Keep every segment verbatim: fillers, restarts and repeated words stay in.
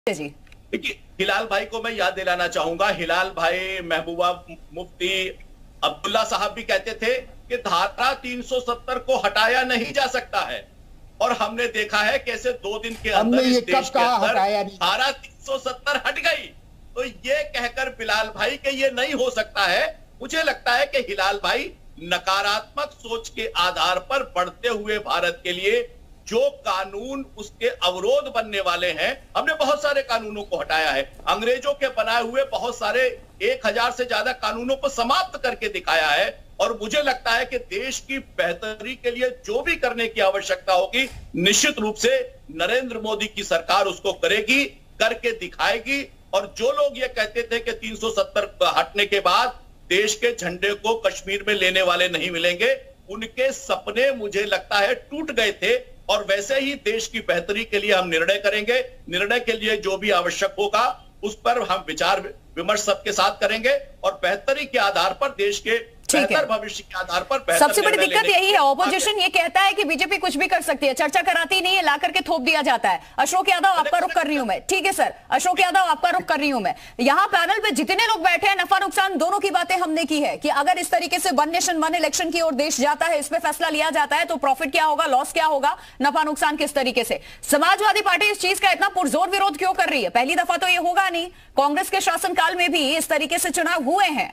जी देखिए, हिलाल भाई को मैं याद दिलाना चाहूंगा। हिलाल भाई, महबूबा मुफ्ती, अब्दुल्ला साहब भी कहते थे कि धारा तीन सौ सत्तर को हटाया नहीं जा सकता है, और हमने देखा है कैसे दो दिन के अंदर इस देश के अंदर धारा तीन सौ सत्तर हट गई। तो ये कहकर बिलाल भाई के ये नहीं हो सकता है। मुझे लगता है कि हिलाल भाई नकारात्मक सोच के आधार पर बढ़ते हुए भारत के लिए जो कानून उसके अवरोध बनने वाले हैं, हमने बहुत सारे कानूनों को हटाया है। अंग्रेजों के बनाए हुए बहुत सारे एक हजार से ज्यादा कानूनों को समाप्त करके दिखाया है। और मुझे लगता है कि देश की बेहतरी के लिए जो भी करने की आवश्यकता होगी, निश्चित रूप से नरेंद्र मोदी की सरकार उसको करेगी, करके दिखाएगी। और जो लोग ये कहते थे कि तीन सौ सत्तर हटने के बाद देश के झंडे को कश्मीर में लेने वाले नहीं मिलेंगे, उनके सपने मुझे लगता है टूट गए थे। और वैसे ही देश की बेहतरी के लिए हम निर्णय करेंगे। निर्णय के लिए जो भी आवश्यक होगा उस पर हम विचार विमर्श सबके साथ करेंगे, और बेहतरी के आधार पर देश के बेहतर भविष्य के आधार पर बेहतर। सबसे बड़ी दिक्कत यही है, ऑपोजिशन ये कहता है कि बीजेपी कुछ भी कर सकती है, चर्चा कराती नहीं है, ला करके थोप दिया जाता है। अशोक यादव, आपका रुख कर रही हूं मैं। ठीक है सर, अशोक यादव आपका रुख कर रही हूं मैं। यहाँ पैनल पे जितने लोग बैठे हैं, नफा नुकसान दोनों की बातें हमने की है कि अगर इस तरीके से वन नेशन वन इलेक्शन की ओर देश जाता है, इसमें फैसला लिया जाता है, तो प्रॉफिट क्या होगा, लॉस क्या होगा, नफा नुकसान किस तरीके से। समाजवादी पार्टी इस चीज का इतना पुरजोर विरोध क्यों कर रही है? पहली दफा तो ये होगा नहीं, कांग्रेस के शासनकाल में भी इस तरीके से चुनाव हुए हैं।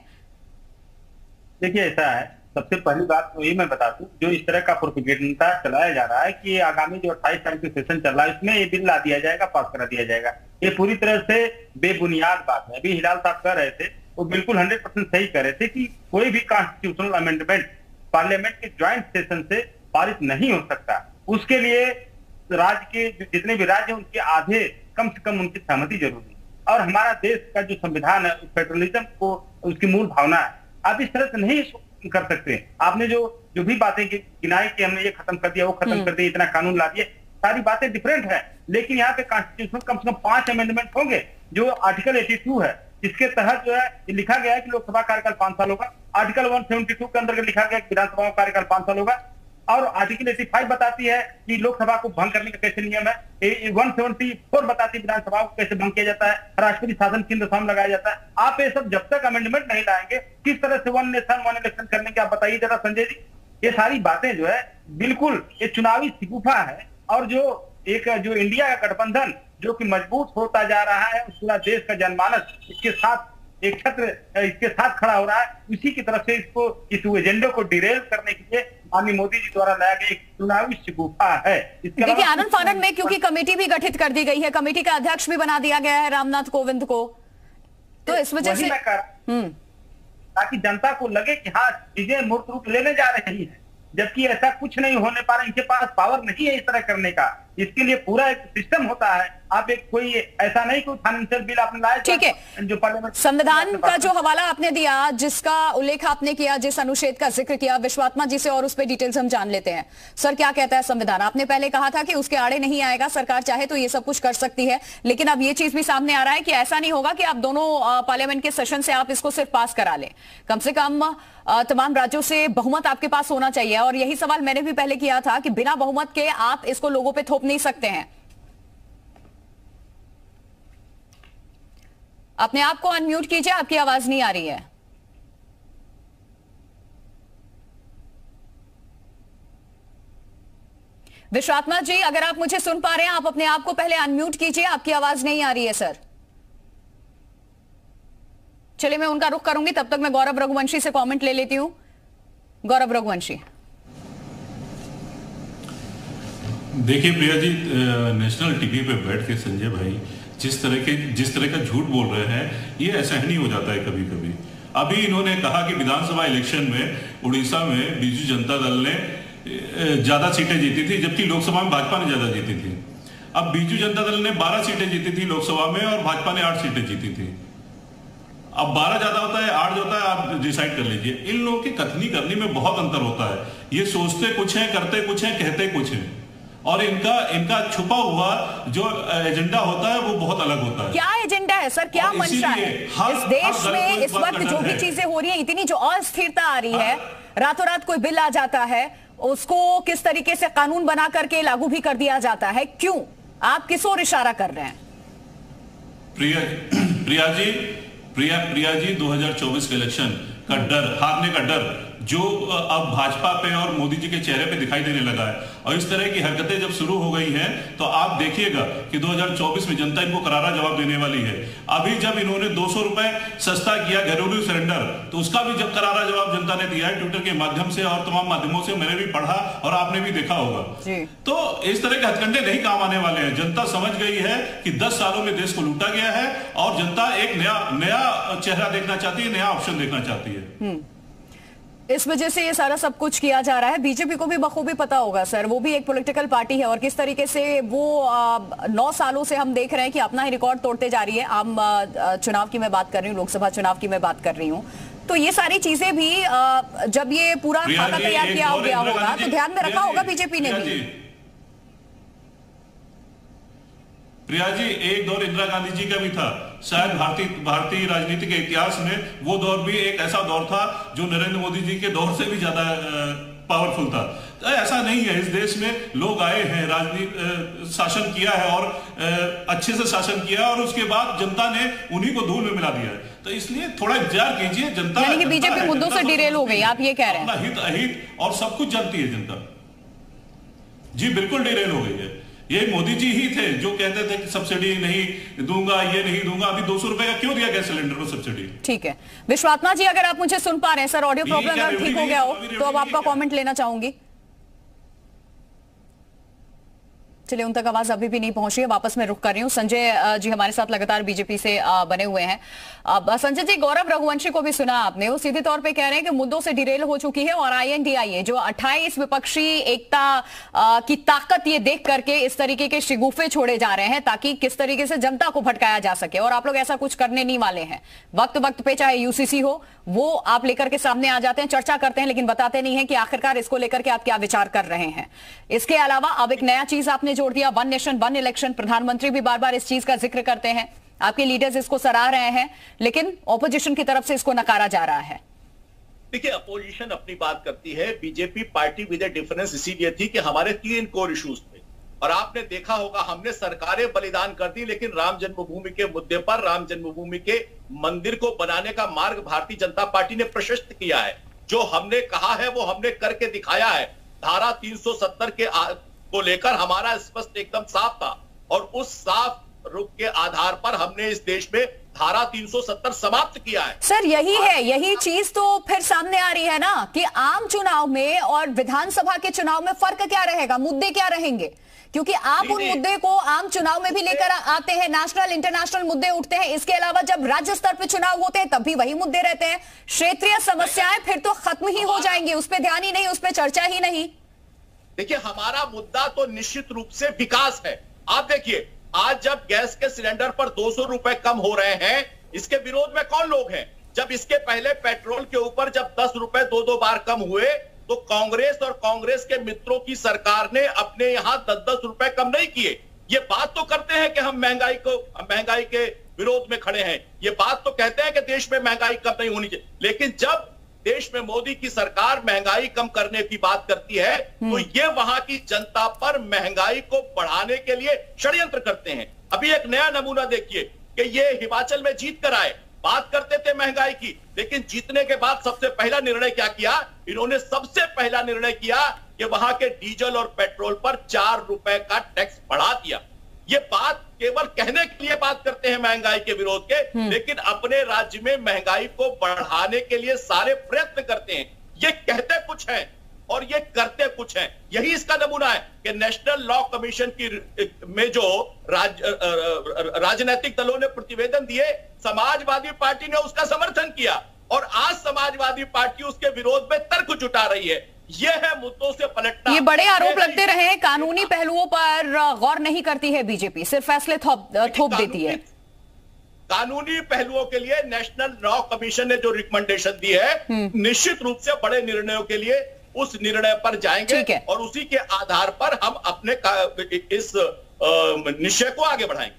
देखिए, ऐसा है, सबसे पहली बात तो ये मैं बता दूं, जो इस तरह का प्रोपेगेंडा चलाया जा रहा है कि आगामी जो अट्ठाईस तारीख का सेशन चल रहा है, इसमें ये बिल ला दिया जाएगा, पास करा दिया जाएगा, ये पूरी तरह से बेबुनियाद बात है। अभी हिलाल साहब कह रहे थे, वो बिल्कुल हंड्रेड परसेंट सही कह रहे थे कि कोई भी कॉन्स्टिट्यूशनल अमेंडमेंट पार्लियामेंट के ज्वाइंट सेशन से पारित नहीं हो सकता। उसके लिए राज्य के जितने भी राज्य हैं, उनके आधे कम से कम उनकी सहमति जरूरी है। और हमारा देश का जो संविधान है, फेडरलिज्म को उसकी मूल भावना है। आप इस तरह से नहीं कर सकते। आपने जो जो भी बातें गिनाई कि हमने ये खत्म कर दिया, वो खत्म कर दिया, इतना कानून ला दिया, सारी बातें डिफरेंट है। लेकिन यहाँ पे कॉन्स्टिट्यूशन कम से कम पांच अमेंडमेंट होंगे। जो आर्टिकल बयासी है, इसके तहत जो है लिखा गया है कि लोकसभा कार्यकाल पांच साल होगा। आर्टिकल एक सौ बहत्तर के अंदर लिखा गया कि विधानसभा का कार्यकाल पांच साल होगा। और आर्टिकल पचासी बताती है कि लोकसभा को भंग करने का कैसे नियम है। एक सौ चौहत्तर बताती है विधानसभा को कैसे भंग किया जाता है, राष्ट्रपति शासन केंद्र सामने लगाया जाता है। आप ये सब जब तक अमेंडमेंट नहीं लाएंगे, किस तरह से वन नेशन वन इलेक्शन करने की आप बताइए जरा संजय जी। ये सारी बातें जो है बिल्कुल ये चुनावी शिकूफा है। और जो एक जो इंडिया का गठबंधन जो कि मजबूत होता जा रहा है, पूरा देश का जनमानस इसके साथ एक छत्र इसके साथ खड़ा हो रहा है, उसी की तरफ से इसको इस एजेंडे को डिरेल करने के लिए माननीय मोदी जी द्वारा लाया गया एक चुनावी शिकूफा है। देखिए, आनंद फानंद में क्योंकि कमेटी भी गठित कर दी गई है, कमेटी का अध्यक्ष भी बना दिया गया है रामनाथ कोविंद को, तो इस वजह से हम्म ताकि जनता को लगे कि हाँ चीजें मूर्त रूप लेने जा रही है, जबकि ऐसा कुछ नहीं होने पा रहा। इनके पास पावर नहीं है इस तरह करने का। इसके लिए पूरा एक सिस्टम होता है। आप एक कोई ऐसा नहीं कोई फाइनेंशियल बिल आपने लाया, ठीक है, जो पार्लियामेंट संविधान का जो हवाला आपने दिया, जिसका उल्लेख आपने किया, जिस अनुच्छेद का जिक्र किया, विश्वात्मा जी से और उस पर डिटेल्स हम जान लेते हैं। सर, क्या कहता है संविधान? आपने पहले कहा था कि उसके आड़े नहीं आएगा, सरकार चाहे तो ये सब कुछ कर सकती है, लेकिन अब ये चीज भी सामने आ रहा है कि ऐसा नहीं होगा कि आप दोनों पार्लियामेंट के सेशन से आप इसको सिर्फ पास करा लें। कम से कम तमाम राज्यों से बहुमत आपके पास होना चाहिए। और यही सवाल मैंने भी पहले किया था कि बिना बहुमत के आप इसको लोगों पे थोप नहीं सकते हैं। अपने आप को अनम्यूट कीजिए, आपकी आवाज नहीं आ रही है। विश्वात्मा जी, अगर आप मुझे सुन पा रहे हैं, आप अपने आप को पहले अनम्यूट कीजिए, आपकी आवाज नहीं आ रही है सर। चलिए, मैं उनका रुख करूंगी, तब तक मैं गौरव रघुवंशी से कमेंट ले लेती हूं। गौरव रघुवंशी। देखिए प्रिया जी, नेशनल टीवी पे बैठ के संजय भाई जिस तरह के जिस तरह का झूठ बोल रहे हैं, ये असहनीय हो जाता है कभी कभी। अभी इन्होंने कहा कि विधानसभा इलेक्शन में उड़ीसा में बीजू जनता दल ने ज्यादा सीटें जीती थी, जबकि लोकसभा में भाजपा ने ज्यादा जीती थी। अब बीजू जनता दल ने बारह सीटें जीती थी लोकसभा में, और भाजपा ने आठ सीटें जीती थी। अब बारह ज्यादा होता है, आठ होता है, आप डिसाइड कर लीजिए। इन लोगों की कथनी करनी में बहुत अंतर होता है। ये सोचते कुछ है, करते कुछ है, कहते कुछ है, और इनका इनका छुपा हुआ जो एजेंडा होता है वो बहुत अलग होता है। क्या एजेंडा है सर, क्या मंशा है इस देश में? इस वक्त जो भी चीजें हो रही है, इतनी जो अस्थिरता आ रही है, रातों रात कोई बिल आ जाता है, उसको किस तरीके से कानून बना करके लागू भी कर दिया जाता है, क्यों? आप किस ओर इशारा कर रहे हैं? प्रिया प्रिया जी प्रिया प्रिया जी दो हज़ार चौबीस के इलेक्शन का डर, हारने का डर जो अब भाजपा पे और मोदी जी के चेहरे पे दिखाई देने लगा है, और इस तरह की हरकतें जब शुरू हो गई हैं तो आप देखिएगा कि दो हज़ार चौबीस में जनता इनको करारा जवाब देने वाली है। अभी जब इन्होंने दो सौ रुपए सस्ता किया घरेलू सिलेंडर, तो उसका भी जब करारा जवाब जनता ने दिया है ट्विटर के माध्यम से और तमाम माध्यमों से, मैंने भी पढ़ा और आपने भी देखा होगा। तो इस तरह के हथकंडे नहीं काम आने वाले हैं। जनता समझ गई है कि दस सालों में देश को लूटा गया है और जनता एक नया नया चेहरा देखना चाहती है, नया ऑप्शन देखना चाहती है। इस वजह से ये सारा सब कुछ किया जा रहा है। बीजेपी को भी बखूबी पता होगा सर, वो भी एक पॉलिटिकल पार्टी है और किस तरीके से वो आ, नौ सालों से हम देख रहे हैं कि अपना ही रिकॉर्ड तोड़ते जा रही है। आम चुनाव की मैं बात कर रही हूँ, लोकसभा चुनाव की मैं बात कर रही हूँ, तो ये सारी चीजें भी आ, जब ये पूरा खाता तैयार किया गया होगा तो ध्यान में रखा होगा बीजेपी ने भी। प्रिया जी, एक दौर इंदिरा गांधी जी का भी था, शायद भारतीय भारतीय राजनीति के इतिहास में वो दौर भी एक ऐसा दौर था जो नरेंद्र मोदी जी के दौर से भी ज्यादा पावरफुल था। तो ऐसा नहीं है, इस देश में लोग आए हैं, राजनीति शासन किया है और आ, अच्छे से शासन किया और उसके बाद जनता ने उन्हीं को धूल में मिला दिया है। तो इसलिए थोड़ा इंतजार कीजिए। जनता यानी कि बीजेपी मुद्दों से डिरेल हो गई, आप ये कह रहे हैं? हित अहित और सब कुछ जानती है जनता। जी बिल्कुल डिरेल हो गई है। ये मोदी जी ही थे जो कहते थे कि सब्सिडी नहीं दूंगा, ये नहीं दूंगा। अभी दो सौ रुपए का क्यों दिया गैस सिलेंडर को सब्सिडी? ठीक है विश्वात्मा जी, अगर आप मुझे सुन पा रहे हैं सर, ऑडियो प्रॉब्लम अगर ठीक हो गया हो तो अब आपका कमेंट लेना चाहूंगी। चलिए, उन तक आवाज अभी भी नहीं पहुंची है, वापस मैं रुक कर रही हूँ। संजय जी हमारे साथ लगातार बीजेपी से बने हुए हैं। अब संजय जी, गौरव रघुवंशी को भी सुना आपने, वो सीधे तौर पे कह रहे हैं कि मुद्दों से डिरेल हो चुकी है और आईएनडीआईए जो अट्ठाईस विपक्षी एकता की ताकत ये देख करके इस तरीके के शिगुफे छोड़े जा रहे हैं ताकि किस तरीके से जनता को भटकाया जा सके, और आप लोग ऐसा कुछ करने नहीं वाले हैं। वक्त वक्त पे चाहे यूसीसी हो वो आप लेकर के सामने आ जाते हैं, चर्चा करते हैं, लेकिन बताते नहीं है कि आखिरकार इसको लेकर के आप क्या विचार कर रहे हैं। इसके अलावा अब एक नया चीज आपने जोड़ दिया, वन नेशन वन इलेक्शन। प्रधानमंत्री भी बार बार इस चीज का जिक्र करते हैं, आपके लीडर्स इसको सराह रहे हैं, लेकिन ऑपोजिशन की तरफ से इसको नकारा जा रहा है। देखिए, अपोजिशन अपनी बात करती है, BJP party with a difference इसीलिए थी कि हमारे तीन कोर इश्यूज थे और आपने देखा होगा हमने सरकारें बलिदान कर दी, लेकिन राम जन्मभूमि के मुद्दे पर, राम जन्मभूमि के मंदिर को बनाने का मार्ग भारतीय जनता पार्टी ने प्रशस्त किया है। जो हमने कहा है वो हमने करके दिखाया है। धारा तीन सौ सत्तर के को लेकर हमारा स्पष्ट एकदम साफ था और उस साफ रुख के आधार पर हमने इस देश में धारा तीन सौ सत्तर समाप्त किया है। सर यही है, यही चीज तो फिर सामने आ रही है ना कि आम चुनाव में और विधानसभा के चुनाव में फर्क क्या रहेगा, मुद्दे क्या रहेंगे, क्योंकि आप उन मुद्दे को आम चुनाव में भी लेकर आते हैं, नेशनल इंटरनेशनल मुद्दे उठते हैं। इसके अलावा जब राज्य स्तर पर चुनाव होते हैं तब भी वही मुद्दे रहते हैं। क्षेत्रीय समस्याएं फिर तो खत्म ही हो जाएंगी, उस पर ध्यान ही नहीं, उस पर चर्चा ही नहीं। देखिए, हमारा मुद्दा तो निश्चित रूप से विकास है। आप देखिए, आज जब गैस के सिलेंडर पर दो सौ रुपए कम हो रहे हैं, इसके विरोध में कौन लोग हैं? जब इसके पहले पेट्रोल के ऊपर जब दस रुपए दो दो बार कम हुए तो कांग्रेस और कांग्रेस के मित्रों की सरकार ने अपने यहां दस दस रुपए कम नहीं किए। ये बात तो करते हैं कि हम महंगाई को महंगाई के विरोध में खड़े हैं, ये बात तो कहते हैं कि देश में महंगाई कम नहीं होनी चाहिए, लेकिन जब देश में मोदी की सरकार महंगाई कम करने की बात करती है तो ये वहां की जनता पर महंगाई को बढ़ाने के लिए षड्यंत्र करते हैं। अभी एक नया नमूना देखिए कि ये हिमाचल में जीत कर आए, बात करते थे महंगाई की, लेकिन जीतने के बाद सबसे पहला निर्णय क्या किया? इन्होंने सबसे पहला निर्णय किया कि वहां के डीजल और पेट्रोल पर चार रुपए का टैक्स बढ़ा दिया। ये बात केवल कहने के लिए बात करते हैं महंगाई के विरोध के, लेकिन अपने राज्य में महंगाई को बढ़ाने के लिए सारे प्रयत्न करते हैं। ये कहते कुछ है और ये करते कुछ है। यही इसका नमूना है कि नेशनल लॉ कमीशन की में जो राज, राजनीतिक दलों ने प्रतिवेदन दिए, समाजवादी पार्टी ने उसका समर्थन किया और आज समाजवादी पार्टी उसके विरोध में तर्क जुटा रही है। ये है मुद्दों से पलटना। ये बड़े आरोप लगते रहे, कानूनी पहलुओं पर गौर नहीं करती है बीजेपी, सिर्फ फैसले थोप थोप देती है। कानूनी पहलुओं के लिए नेशनल लॉ कमीशन ने जो रिकमेंडेशन दी है, निश्चित रूप से बड़े निर्णयों के लिए उस निर्णय पर जाएंगे और उसी के आधार पर हम अपने इस निश्चय को आगे बढ़ाएंगे।